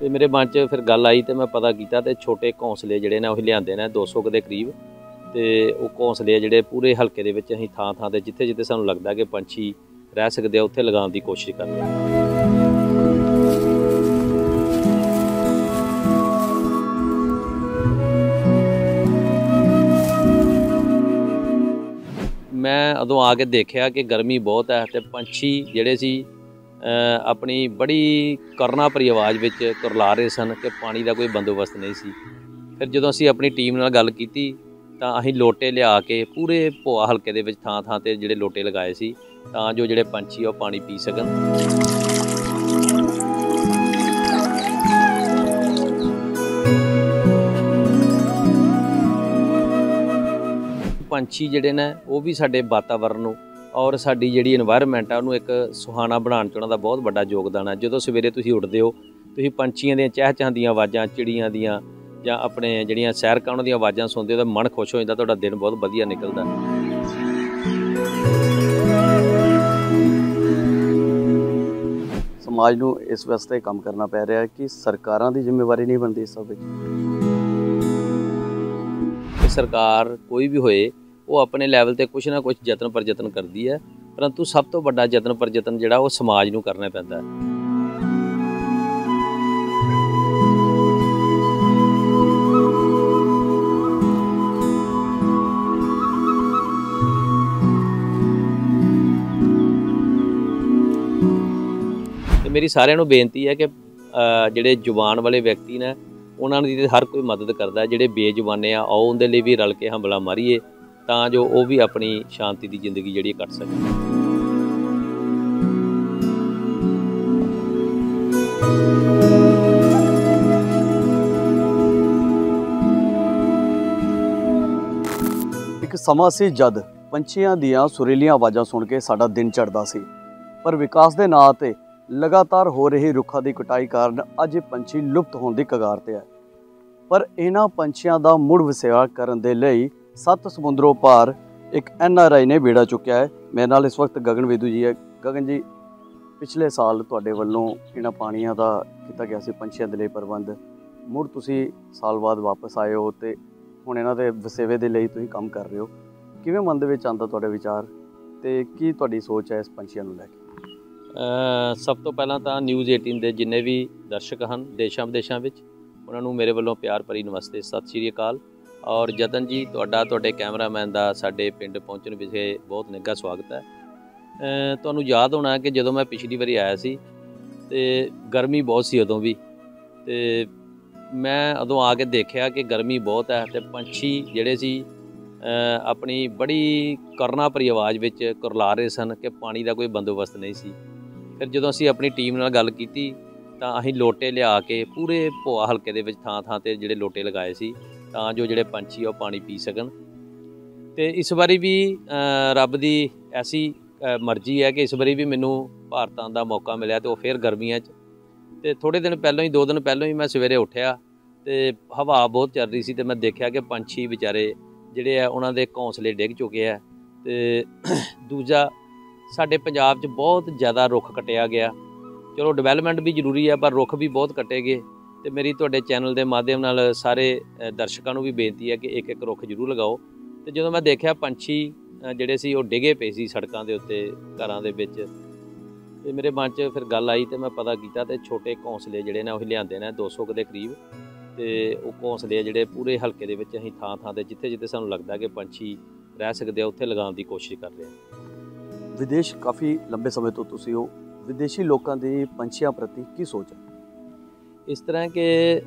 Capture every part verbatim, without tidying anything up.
तो मेरे मन च फिर गल आई तो मैं पता किया तो छोटे घौंसले जिहड़े ने उह लिआंदे ने दो सौ के करीब। तो वो घौंसले जिहड़े पूरे हल्के दे विच असीं थां थां ते जिथे जिथे सानूं लगदा कि पंछी रह सकदे आ उत्थे लगाउण दी कोशिश कर रहे हैं। मैं उदों आके देखिया कि गर्मी बहुत है तो पंछी जिहड़े सी अपनी बड़ी करनाभरी आवाज़ विच कुरला रहे सन कि पानी का कोई बंदोबस्त नहीं सी। फिर जदों असीं अपनी टीम नाल गल कीती तां असीं लोटे लिया के पूरे भोआ हल्के दे विच थां थां ते जिहड़े लोटे लगाए सी तां जो जिहड़े पंछी आ पानी पी सकन। पंछी जिहड़े ने वो भी साडे वातावरण नूं और साडी जिहड़ी एनवायरनमेंट आ उहनूं एक सुहाना बनाउण च उहनां दा बहुत वड्डा योगदान है। जदों सवेरे तुसीं उठदे हो तुसीं पंछियां दियां चहचहांदियां आवाज़ां चिड़ियां दियां जां अपने जिहड़ियां सैरकां उहनां दियां आवाज़ां सुणदे हो तां मन खुश हो जांदा, तुहाडा दिन बहुत वधिया निकलदा। समाज नूं इस वास्ते काम करना पै रिहा कि सरकारां दी जिम्मेवारी नहीं बनदी इस सब विच। सरकार कोई भी होए वो अपने लैवल ते कुछ ना कुछ यतन प्रयत्न करती है, परंतु सब तो बड़ा यतन प्रयत्न जिहड़ा वो समाज नूं करना पैंदा है। ते मेरी सारिआं नूं बेनती है कि जिहड़े जुबान वाले व्यक्ति ने उन्हां दी हर कोई मदद करता है, जिहड़े बेजुबाने आ आओ उहदे लई भी रल के हमला मारीए तां जो वो भी अपनी शांति की जिंदगी जिहड़ी कट सके। एक समा सी जद पंछियां दियां सुरीलियां आवाज़ां सुन के साडा दिन चढ़दा सी, पर विकास दे नां ते लगातार हो रही रुखां दी कटाई कारण अज पंछी लुप्त होने की कगार ते है। पर इन्हां पंछियां दा मुड़ वसेआ करन दे लई सत्त समुंदरों पार एक एन आर आई ने बेड़ा चुक्या है। मेरे नाल इस वक्त गगन वेदू जी है। गगन जी, पिछले साल तुहाडे वल्लों इन्हां पानियां दा कीता गया सी पंछियां दे लई प्रबंध, मुड़ तुसीं साल बाद वापस आए हो ते हुण इन्हां दे वसेवे दे लई तुसीं काम कर रहे हो। किवें मन दे विच आंदा तुहाडे विचार ते की तुहाडी सोच है इस पंछियां नूं लैके? सब तो पहला तो न्यूज़ एटीन के जिन्ने भी दर्शक हैं देशों विदेशों में उन्होंने मेरे वालों प्यार भरी नमस्ते, सत श्री अकाल। और जतन जी तुहाडा तुहाडे कैमरामैन का साडे पिंड पहुँचने विषे बहुत निघा स्वागत है। तुहानूं याद होना कि जदों मैं पिछली बारी आया सी ते गर्मी बहुत सी उदों भी, ते मैं उदों आके देखिया कि गर्मी बहुत है तो पंछी जिहड़े सी अपनी बड़ी करनाभरी आवाज़ विच कुरला रहे सन कि पानी का कोई बंदोबस्त नहीं सी। फिर जदों असीं अपनी टीम नाल गल कीती तां असीं लोटे लिया के पूरे भोआ हल्के दे विच थां थां ते जिहड़े लोटे लगाए सी तां जो जिहड़े पंछी आ पानी पी सकन। ते इस बारी भी रब दी ऐसी मर्जी है कि इस बारी भी मैनूं भारत आउण दा मौका मिलिया तो फिर गर्मियां च। ते थोड़े दिन पहलों ही दो दिन पहलों ही मैं सवेरे उठिया ते हवा बहुत चल रही सी ते मैं देखिया कि पंछी बेचारे जिहड़े आ उन्हां दे घौंसले डिग चुके हैं। ते दूजा साडे पंजाब च बहुत ज़्यादा रुख कट्टिया गया, चलो डिवेलपमेंट भी जरूरी है पर रुख भी बहुत कट्टे गए। तो मेरी तुहाडे चैनल के माध्यम नाल सारे दर्शकों को भी बेनती है कि एक एक रुख जरूर लगाओ। तो जो मैं देखा पंछी जिहड़े सी वो डिगे पे सी सड़कों के उत्ते घरां दे विच, ते मेरे मन च फिर गल आई तो मैं पता किया तो छोटे घौंसले जिहड़े ने वो लिआंदे ने दो सौ के करीब। तो वो घौंसले जिहड़े पूरे हल्के दे विच असीं थां थां ते जिथे जिथे सानूं लगदा कि पंछी रह सकदे आ उत्थे लगाउण दी कोशिश कर रहे हैं। विदेश काफ़ी लंबे समय तो तुसीं हो, विदेशी लोगों की पंछियां प्रति की सोच है? इस तरह के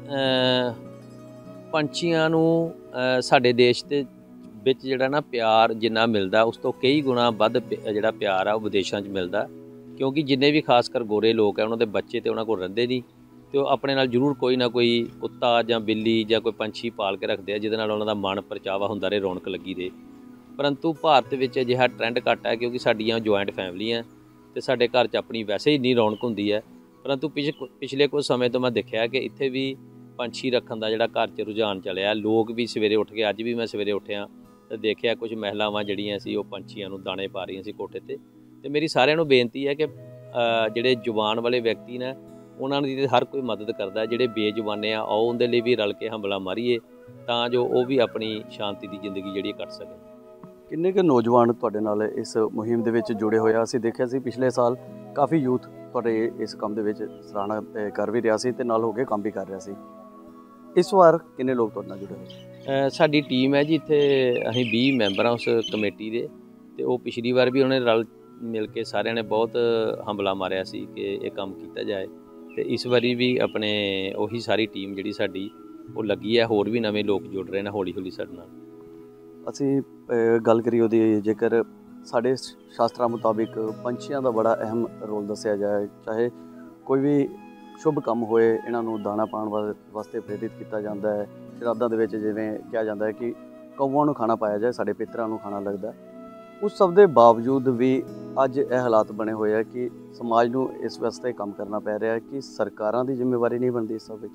पंछियां नूं साडे देश दे विच जिहड़ा ना प्यार जिन्ना मिलदा उस तो कई गुणा वध जिहड़ा प्यार आ विदेशों च मिलदा, क्योंकि जिन्ने भी खासकर गोरे लोग हैं उन्होंने बच्चे तो उन्होंने को रहिंदे नहीं, तो अपने नाल जरूर कोई ना कोई कुत्ता जां बिल्ली जां कोई पंछी पाल के रखते हैं जिहदे नाल उन्हां दा मन परचावा हुंदा रहे, रौनक लगी रहे। परंतु भारत विच अजिहा ट्रेंड घट है क्योंकि साडियां जॉइंट फैमिली हैं तो साडे घर च अपनी वैसे ही इन्नी रौनक हुंदी है। परंतु पिछ पिछले कुछ समय तो मैं देखा कि इत्थे भी पंछी रखण दा जिहड़ा घर च रुझान चलिया, लोग भी सवेरे उठ के, अज भी मैं सवेरे उठिया तो देखिया कुछ महिलावां जिहड़ियां सी वो पंछियां नूं दाणे पा रही सी कोठे ते। ते मेरी सारिआं नूं बेनती है कि जिहड़े जुबान वाले व्यक्ति ने ਉਹਨਾਂ ਦੀ ਹਰ ਕੋਈ ਮਦਦ ਕਰਦਾ। ਜਿਹੜੇ ਬੇਜ਼ੁਬਾਨੇ ਆ ਆਓ ਉਹਦੇ ਲਈ ਵੀ ਰਲ ਕੇ ਹੰਬਲਾ ਮਾਰੀਏ ਤਾਂ ਜੋ ਉਹ ਵੀ ਆਪਣੀ ਸ਼ਾਂਤੀ ਦੀ ਜ਼ਿੰਦਗੀ ਜਿਹੜੀ ਕੱਟ ਸਕੇ। ਕਿੰਨੇ ਕੁ ਨੌਜਵਾਨ ਤੁਹਾਡੇ ਨਾਲ ਇਸ ਮੁਹਿੰਮ ਦੇ ਵਿੱਚ ਜੁੜੇ ਹੋਏ ਆ? ਅਸੀਂ ਦੇਖਿਆ ਸੀ ਪਿਛਲੇ ਸਾਲ ਕਾਫੀ ਯੂਥ ਤੁਹਾਡੇ ਇਸ ਕੰਮ ਦੇ ਵਿੱਚ ਸਰਾਹਨਾ ਕਰ ਵੀ ਰਿਹਾ ਸੀ ਤੇ ਨਾਲ ਹੋ ਕੇ ਕੰਮ ਵੀ ਕਰ ਰਿਹਾ ਸੀ। ਇਸ ਵਾਰ ਕਿੰਨੇ ਲੋਕ ਤੁਹਾਡੇ ਨਾਲ ਜੁੜੇ ਹੋਏ? ਸਾਡੀ ਟੀਮ ਹੈ ਜੀ, ਇੱਥੇ ਅਸੀਂ ਵੀਹ ਮੈਂਬਰ ਹਾਂ ਉਸ ਕਮੇਟੀ ਦੇ, ਤੇ ਉਹ ਪਿਛਲੀ ਵਾਰ ਵੀ ਉਹਨੇ ਰਲ ਮਿਲ ਕੇ ਸਾਰਿਆਂ ਨੇ ਬਹੁਤ ਹੰਬਲਾ ਮਾਰਿਆ ਸੀ ਕਿ ਇਹ ਕੰਮ ਕੀਤਾ ਜਾਏ, ਤੇ ਇਸ ਵਾਰੀ ਵੀ ਆਪਣੇ ਉਹੀ ਸਾਰੀ ਟੀਮ ਜਿਹੜੀ ਸਾਡੀ ਉਹ ਲੱਗੀ ਹੈ। ਹੋਰ ਵੀ ਨਵੇਂ ਲੋਕ ਜੁੜ ਰਹੇ ਨੇ ਹੌਲੀ ਹੌਲੀ ਸਾਡੇ ਨਾਲ। ਅਸੀਂ ਗੱਲ ਕਰੀਏ ਉਹਦੀ, ਜੇਕਰ ਸਾਡੇ ਸ਼ਾਸਤਰਾਂ ਮੁਤਾਬਿਕ ਪੰਛੀਆਂ ਦਾ ਬੜਾ ਅਹਿਮ ਰੋਲ ਦੱਸਿਆ ਜਾਏ, ਚਾਹੇ ਕੋਈ ਵੀ ਸ਼ੁਭ ਕੰਮ ਹੋਏ ਇਹਨਾਂ ਨੂੰ ਦਾਣਾ ਪਾਉਣ ਵਾਸਤੇ ਪ੍ਰੇਰਿਤ ਕੀਤਾ ਜਾਂਦਾ ਹੈ। ਸ਼ਰਾਧਾਂ ਦੇ ਵਿੱਚ ਜਿਵੇਂ ਕਿਹਾ ਜਾਂਦਾ ਹੈ ਕਿ ਕੌਵਾਂ ਨੂੰ ਖਾਣਾ ਪਾਇਆ ਜਾਏ, ਸਾਡੇ ਪਿਤਰਾਂ ਨੂੰ ਖਾਣਾ ਲੱਗਦਾ। ਉਸ ਸਭ ਦੇ ਬਾਵਜੂਦ ਵੀ ਅੱਜ ਇਹ ਹਾਲਾਤ ਬਣੇ ਹੋਏ ਆ ਕਿ ਸਮਾਜ ਨੂੰ ਇਸ ਵਾਸਤੇ ਕੰਮ ਕਰਨਾ ਪੈ ਰਿਹਾ ਕਿ ਸਰਕਾਰਾਂ ਦੀ ਜ਼ਿੰਮੇਵਾਰੀ ਨਹੀਂ ਬਣਦੀ ਇਸ ਸਭ ਵਿੱਚ।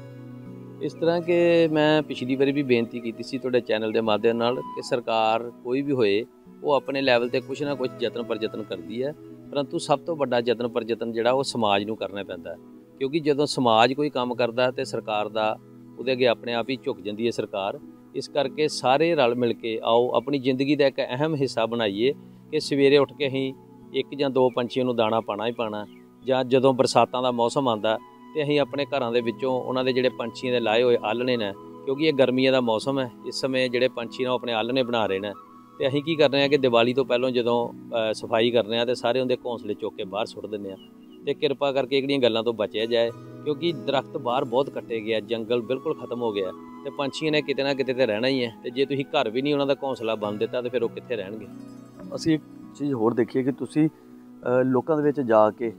ਇਸ ਤਰ੍ਹਾਂ ਕਿ ਮੈਂ ਪਿਛਲੀ ਵਾਰੀ ਵੀ ਬੇਨਤੀ ਕੀਤੀ ਸੀ ਤੁਹਾਡੇ ਚੈਨਲ ਦੇ ਮਾਧਿਅਮ ਨਾਲ ਕਿ ਸਰਕਾਰ ਕੋਈ ਵੀ ਹੋਏ ਉਹ ਆਪਣੇ ਲੈਵਲ 'ਤੇ ਕੁਛ ਨਾ ਕੁਛ ਯਤਨ ਪ੍ਰਯਤਨ ਕਰਦੀ ਹੈ, ਪਰੰਤੂ ਸਭ ਤੋਂ ਵੱਡਾ ਯਤਨ ਪ੍ਰਯਤਨ ਜਿਹੜਾ ਉਹ ਸਮਾਜ ਨੂੰ ਕਰਨਾ ਪੈਂਦਾ, ਕਿਉਂਕਿ ਜਦੋਂ ਸਮਾਜ ਕੋਈ ਕੰਮ ਕਰਦਾ ਤੇ ਸਰਕਾਰ ਦਾ ਉਹਦੇ ਅੱਗੇ ਆਪਣੇ ਆਪ ਹੀ ਝੁਕ ਜਾਂਦੀ ਹੈ ਸਰਕਾਰ। ਇਸ ਕਰਕੇ ਸਾਰੇ ਰਲ ਮਿਲ ਕੇ ਆਓ ਆਪਣੀ ਜ਼ਿੰਦਗੀ ਦਾ ਇੱਕ ਅਹਿਮ ਹਿੱਸਾ ਬਣਾਈਏ ਕਿ ਸਵੇਰੇ ਉੱਠ ਕੇ ਅਸੀਂ ਇੱਕ ਜਾਂ ਦੋ ਪੰਛੀਆਂ ਨੂੰ ਦਾਣਾ ਪਾਣਾ ਹੀ ਪਾਣਾ, ਜਾਂ ਜਦੋਂ ਬਰਸਾਤਾਂ ਦਾ ਮੌਸਮ ਆਉਂਦਾ ਤੇ ਅਸੀਂ ਆਪਣੇ ਘਰਾਂ ਦੇ ਵਿੱਚੋਂ ਉਹਨਾਂ ਦੇ ਜਿਹੜੇ ਪੰਛੀਆਂ ਦੇ ਲਾਏ ਹੋਏ ਆਲ੍ਹਣੇ ਨੇ, ਕਿਉਂਕਿ ਇਹ ਗਰਮੀਆਂ ਦਾ ਮੌਸਮ ਹੈ, ਇਸ ਸਮੇਂ ਜਿਹੜੇ ਪੰਛੀ ਨੇ ਉਹ ਆਪਣੇ ਆਲ੍ਹਣੇ ਬਣਾ ਰਹੇ ਨੇ, ਤੇ ਅਸੀਂ ਕੀ ਕਰ ਰਹੇ ਹਾਂ ਕਿ ਦੀਵਾਲੀ ਤੋਂ ਪਹਿਲਾਂ ਜਦੋਂ ਸਫਾਈ ਕਰ ਰਹੇ ਹਾਂ ਤੇ ਸਾਰੇ ਉਹਦੇ ਘੋਂਸਲੇ ਚੁੱਕ ਕੇ ਬਾਹਰ ਸੁੱਟ ਦਿੰਦੇ ਹਾਂ। ਤੇ ਕਿਰਪਾ ਕਰਕੇ ਇਹ ਜਿਹੜੀਆਂ ਗੱਲਾਂ ਤੋਂ ਬਚਿਆ ਜਾਏ, ਕਿਉਂਕਿ ਦਰਖਤ ਬਾਹਰ ਬਹੁਤ ਕੱਟੇ ਗਿਆ, ਜੰਗਲ ਬਿਲਕੁਲ ਖਤਮ ਹੋ ਗਿਆ, ਤੇ ਪੰਛੀਆਂ ਨੇ ਕਿਤੇ ਨਾ ਕਿਤੇ ਤੇ ਰਹਿਣਾ ਹੀ ਹੈ, ਤੇ ਜੇ ਤੁਸੀਂ ਘਰ ਵੀ ਨਹੀਂ ਉਹਨਾਂ ਦਾ ਘੋਂਸਲਾ ਬੰਨ ਦਿੱਤਾ ਤੇ ਫਿਰ ਉਹ ਕਿੱਥੇ ਰਹਿਣਗੇ। ਅਸੀਂ ਇੱਕ ਚੀਜ਼ ਹੋਰ ਦੇਖੀਏ ਕਿ ਤੁਸੀਂ ਲੋਕਾਂ ਦੇ ਵਿੱਚ ਜਾ ਕੇ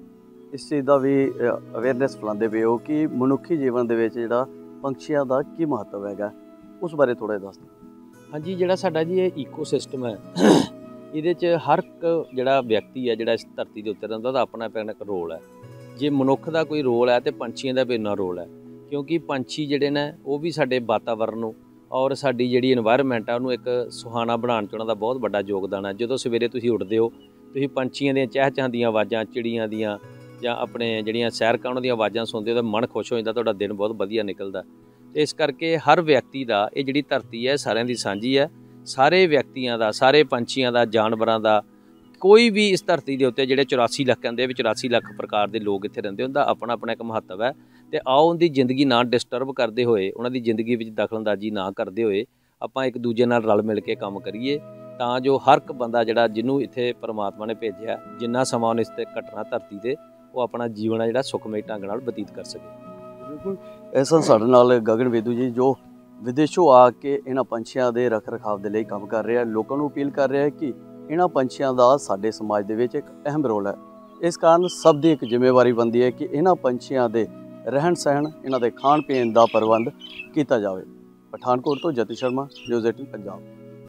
ਇਸ ਚੀਜ਼ ਦਾ ਵੀ ਅਵੇਅਰਨੈਸ ਫੈਲਾਉਂਦੇ ਪਏ ਹੋ ਕਿ ਮਨੁੱਖੀ ਜੀਵਨ ਦੇ ਵਿੱਚ ਜਿਹੜਾ ਪੰਛੀਆਂ ਦਾ ਕੀ ਮਹੱਤਵ ਹੈਗਾ, ਉਸ ਬਾਰੇ ਥੋੜ੍ਹਾ ਜਿਹਾ ਦੱਸ ਦਿਓ। ਹਾਂਜੀ, ਜਿਹੜਾ ਸਾਡਾ ਜੀ ਇਹ ਈਕੋ ਸਿਸਟਮ ਹੈ, ਇਹਦੇ 'ਚ ਹਰ ਇੱਕ ਜਿਹੜਾ ਵਿਅਕਤੀ ਹੈ ਜਿਹੜਾ ਇਸ ਧਰਤੀ ਦੇ ਉੱਤੇ ਰਹਿੰਦਾ ਉਹਦਾ ਆਪਣਾ ਆਪਣਾ ਇੱਕ ਰੋਲ ਹੈ। ਜੇ ਮਨੁੱਖ ਦਾ ਕੋਈ ਰੋਲ ਹੈ ਤੇ ਪੰਛੀਆਂ ਦਾ ਵੀ ਇੰਨਾ ਰੋਲ ਹੈ, ਕਿਉਂਕਿ ਪੰਛੀ ਜਿਹੜੇ ਨੇ ਉਹ ਵੀ ਸਾਡੇ ਵਾਤਾਵਰਨ ਨੂੰ ਔਰ ਸਾਡੀ ਜਿਹੜੀ ਇਨਵਾਇਰਮੈਂਟ ਆ ਉਹਨੂੰ ਇੱਕ ਸੁਹਾਣਾ ਬਣਾਉਣ 'ਚ ਉਹਨਾਂ ਦਾ ਬਹੁਤ ਵੱਡਾ ਯੋਗਦਾਨ ਹੈ। ਜਦੋਂ ਸਵੇਰੇ ਤੁਸੀਂ ਉੱਠਦੇ ਹੋ, ਤੁਸੀਂ ਪੰਛੀਆਂ ਦੀਆਂ ਚਹਿਚਹਾਂ ਦੀਆਂ ਆਵਾਜ਼ਾਂ, ਚਿੜੀਆਂ ਦੀਆਂ ਜਾਂ ਆਪਣੇ ਜਿਹੜੀਆਂ ਸੈਰ ਕਰਨ ਦੀਆਂ ਆਵਾਜ਼ਾਂ ਸੁਣਦੇ ਹੋ ਤਾਂ ਮਨ ਖੁਸ਼ ਹੋ ਜਾਂਦਾ, ਤੁਹਾਡਾ ਦਿਨ ਬਹੁਤ ਵਧੀਆ ਨਿਕਲਦਾ। ਅਤੇ ਇਸ ਕਰਕੇ ਹਰ ਵਿਅਕਤੀ ਦਾ ਇਹ ਜਿਹੜੀ ਧਰਤੀ ਹੈ ਸਾਰਿਆਂ ਦੀ ਸਾਂਝੀ ਹੈ, ਸਾਰੇ ਵਿਅਕਤੀਆਂ ਦਾ, ਸਾਰੇ ਪੰਛੀਆਂ ਦਾ, ਜਾਨਵਰਾਂ ਦਾ, ਕੋਈ ਵੀ ਇਸ ਧਰਤੀ ਦੇ ਉੱਤੇ ਜਿਹੜੇ ਚੁਰਾਸੀ ਲੱਖ ਕਹਿੰਦੇ ਵੀ ਚੁਰਾਸੀ ਲੱਖ ਪ੍ਰਕਾਰ ਦੇ ਲੋਕ ਇੱਥੇ ਰਹਿੰਦੇ, ਉਹਦਾ ਆਪਣਾ ਆਪਣਾ ਇੱਕ ਮਹੱਤਵ ਹੈ। ਅਤੇ ਆਓ ਉਹਦੀ ਜ਼ਿੰਦਗੀ ਨਾ ਡਿਸਟਰਬ ਕਰਦੇ ਹੋਏ, ਉਹਨਾਂ ਦੀ ਜ਼ਿੰਦਗੀ ਵਿੱਚ ਦਖਲਅੰਦਾਜ਼ੀ ਨਾ ਕਰਦੇ ਹੋਏ ਆਪਾਂ ਇੱਕ ਦੂਜੇ ਨਾਲ ਰਲ ਮਿਲ ਕੇ ਕੰਮ ਕਰੀਏ, ਤਾਂ ਜੋ ਹਰ ਇੱਕ ਬੰਦਾ ਜਿਹੜਾ ਜਿਹਨੂੰ ਇੱਥੇ ਪਰਮਾਤਮਾ ਨੇ ਭੇਜਿਆ, ਜਿੰਨਾ ਸਮਾਂ ਉਹਨੇ ਇਸ 'ਤੇ ਕੱਟਣਾ ਧਰਤੀ 'ਤੇ, ਉਹ ਆਪਣਾ ਜੀਵਨ ਹੈ ਜਿਹੜਾ ਸੁਖਮਈ ਢੰਗ ਨਾਲ ਬਤੀਤ ਕਰ ਸਕੇ। ਬਿਲਕੁਲ, ਇਸ ਸਾਡੇ ਨਾਲ ਗਗਨ ਵੇਦੂ ਜੀ ਜੋ ਵਿਦੇਸ਼ੋਂ ਆ ਕੇ ਇਹਨਾਂ ਪੰਛੀਆਂ ਦੇ ਰੱਖ ਰਖਾਵ ਦੇ ਲਈ ਕੰਮ ਕਰ ਰਿਹਾ, ਲੋਕਾਂ ਨੂੰ ਅਪੀਲ ਕਰ ਰਿਹਾ ਕਿ ਇਹਨਾਂ ਪੰਛੀਆਂ ਦਾ ਸਾਡੇ ਸਮਾਜ ਦੇ ਵਿੱਚ ਇੱਕ ਅਹਿਮ ਰੋਲ ਹੈ। ਇਸ ਕਾਰਨ ਸਭ ਦੀ ਇੱਕ ਜ਼ਿੰਮੇਵਾਰੀ ਬਣਦੀ ਹੈ ਕਿ ਇਹਨਾਂ ਪੰਛੀਆਂ ਦੇ ਰਹਿਣ ਸਹਿਣ, ਇਹਨਾਂ ਦੇ ਖਾਣ ਪੀਣ ਦਾ ਪ੍ਰਬੰਧ ਕੀਤਾ ਜਾਵੇ। ਪਠਾਨਕੋਟ ਤੋਂ ਜਤੀ ਸ਼ਰਮਾ, ਨਿਊਜ਼ ਏਟੀਨ ਪੰਜਾਬ।